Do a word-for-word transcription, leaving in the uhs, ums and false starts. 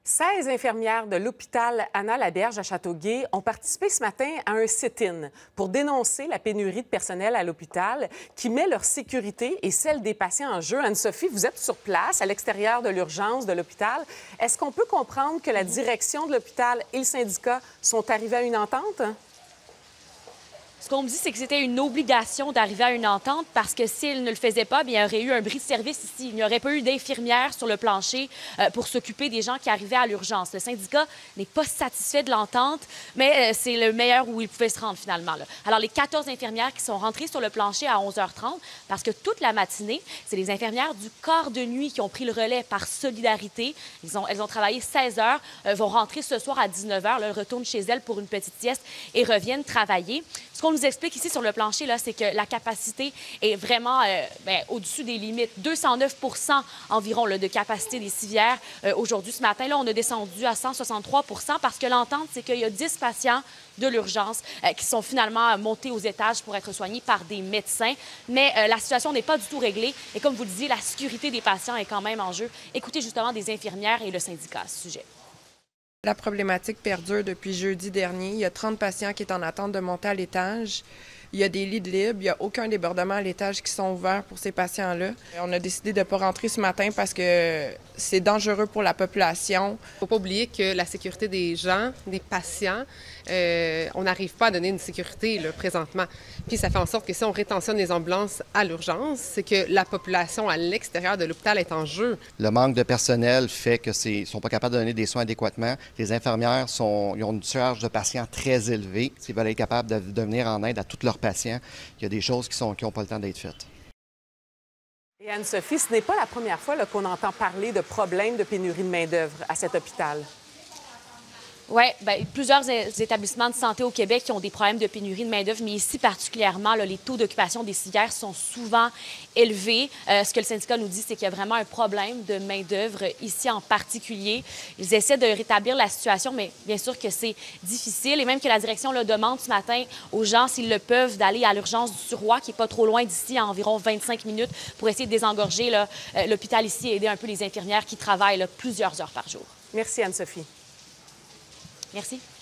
seize infirmières de l'hôpital Anna-Laberge à Châteauguay ont participé ce matin à un sit-in pour dénoncer la pénurie de personnel à l'hôpital qui met leur sécurité et celle des patients en jeu. Anne-Sophie, vous êtes sur place, à l'extérieur de l'urgence de l'hôpital. Est-ce qu'on peut comprendre que la direction de l'hôpital et le syndicat sont arrivés à une entente? Ce qu'on me dit, c'est que c'était une obligation d'arriver à une entente parce que s'ils ne le faisaient pas, bien, il y aurait eu un bris de service ici. Il n'y aurait pas eu d'infirmières sur le plancher euh, pour s'occuper des gens qui arrivaient à l'urgence. Le syndicat n'est pas satisfait de l'entente, mais euh, c'est le meilleur où il pouvait se rendre finalement. Là. Alors, les quatorze infirmières qui sont rentrées sur le plancher à onze heures trente, parce que toute la matinée, c'est les infirmières du corps de nuit qui ont pris le relais par solidarité. Ils ont, elles ont travaillé seize heures, euh, vont rentrer ce soir à dix-neuf heures, là, elles retournent chez elles pour une petite sieste et reviennent travailler. Ce qu'on nous explique ici sur le plancher, là, c'est que la capacité est vraiment euh, bien, au-dessus des limites. deux cent neuf pour cent environ là, de capacité des civières. Euh, aujourd'hui, ce matin, là, on a descendu à cent soixante-trois pour cent parce que l'entente, c'est qu'il y a dix patients de l'urgence euh, qui sont finalement montés aux étages pour être soignés par des médecins. Mais euh, la situation n'est pas du tout réglée. Et comme vous le disiez, la sécurité des patients est quand même en jeu. Écoutez justement des infirmières et le syndicat à ce sujet. La problématique perdure depuis jeudi dernier. Il y a trente patients qui sont en attente de monter à l'étage. Il y a des lits de libres. Il n'y a aucun débordement à l'étage qui sont ouverts pour ces patients-là. On a décidé de ne pas rentrer ce matin parce que c'est dangereux pour la population. Il ne faut pas oublier que la sécurité des gens, des patients, euh, on n'arrive pas à donner une sécurité là, présentement. Puis ça fait en sorte que si on rétentionne les ambulances à l'urgence, c'est que la population à l'extérieur de l'hôpital est en jeu. Le manque de personnel fait qu'ils ne sont pas capables de donner des soins adéquatement. Les infirmières sont, ils ont une charge de patients très élevée. S'ils veulent être capables de, de venir en aide à tous leurs patients, il y a des choses qui n'ont qui pas le temps d'être faites. Et Anne-Sophie, ce n'est pas la première fois qu'on entend parler de problèmes de pénurie de main-d'œuvre à cet hôpital. Oui, bien, plusieurs établissements de santé au Québec qui ont des problèmes de pénurie de main-d'œuvre, mais ici particulièrement, là, les taux d'occupation des civières sont souvent élevés. Euh, ce que le syndicat nous dit, c'est qu'il y a vraiment un problème de main-d'œuvre ici en particulier. Ils essaient de rétablir la situation, mais bien sûr que c'est difficile. Et même que la direction là, demande ce matin aux gens, s'ils le peuvent, d'aller à l'urgence du Surroi, qui n'est pas trop loin d'ici, à environ vingt-cinq minutes, pour essayer de désengorger là, euh, l'hôpital ici et aider un peu les infirmières qui travaillent là, plusieurs heures par jour. Merci, Anne-Sophie. Merci.